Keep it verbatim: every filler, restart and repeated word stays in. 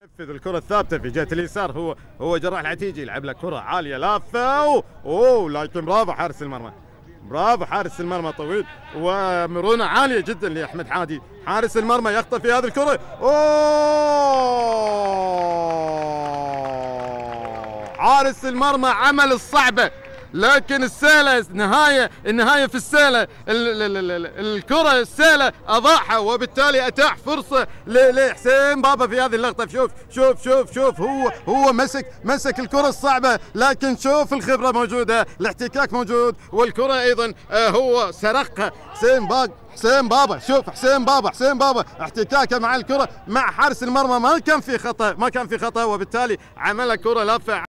نفذ الكرة الثابتة في جهة اليسار. هو هو جراح العتيجي يلعب له كرة عالية لافة. أوه, أوه لكن برافو حارس المرمى، برافو حارس المرمى طويل ومرونة عالية جدا لأحمد حادي. حارس المرمى يخطف في هذه الكرة. أوه حارس المرمى عمل الصعبة، لكن السيلة نهاية النهاية في السيلة، ال ال ال الكرة السيلة أضاعها، وبالتالي أتاح فرصة لحسين بابا في هذه اللقطة. شوف شوف شوف شوف هو هو مسك مسك الكرة الصعبة، لكن شوف الخبرة موجودة، الاحتكاك موجود، والكرة أيضا هو سرقها حسين بابا. حسين بابا شوف حسين بابا حسين بابا احتكاكه مع الكرة مع حارس المرمى ما كان في خطأ، ما كان في خطأ، وبالتالي عمل كرة لافة.